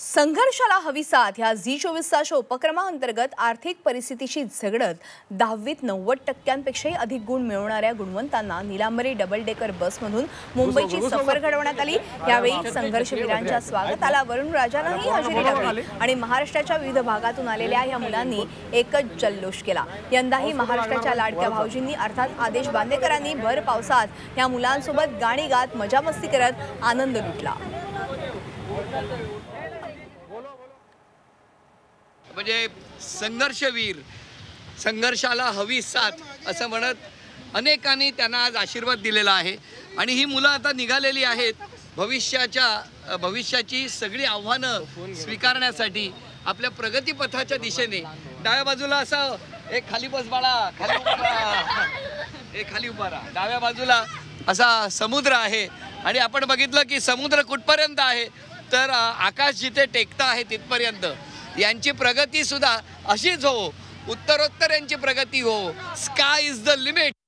संघर्षाला हवी साथ ह्या झी24च्या उपक्रमाअंतर्गत आर्थिक परिस्थितीशी झगडत 10वीत 90%पेक्षाही अधिक गुण मिळवणाऱ्या गुणवंतांना निलांबरी डबल डेकर बसमधून मुंबईची सफर घडवण्यात आली। यावेळी संघर्षवीरांच्या स्वागताला वरुण राजांनाही हजेरी लावली आणि महाराष्ट्राच्या विविध भागातून आलेल्या या मुलांनी एकच जल्लोष केला। यंदाही महाराष्ट्राच्या लाडक्या भाऊजींनी अर्थात आदेश बांदेकरांनी भर पावसात या मुलांसोबत गाणी गात मजामस्ती करत आनंद लुटला। म्हणजे संघर्षवीर, संघर्षाला हवी साथ असं म्हणत अनेकांनी त्यांना आज आशीर्वाद दिलेला आहे आणि ही मुलं आता निघालेली आहेत भविष्याची सगळी आव्हानं स्वीकारण्यासाठी आपल्या प्रगतीपथाच्या दिशेने। डाव्या बाजूला असं एक खाली बस बाळा, खाली उभा, एक खाली उभा राहा। डाव्या बाजूला असा समुद्र आहे आणि आपण बघितलं की समुद्र कुठपर्यंत आहे तर आकाश जिथे टेकतं आहे तिथपर्यंत। यांची प्रगती सुद्धा अशीच हो, उत्तरोत्तर यांची प्रगती हो। Sky is the limit.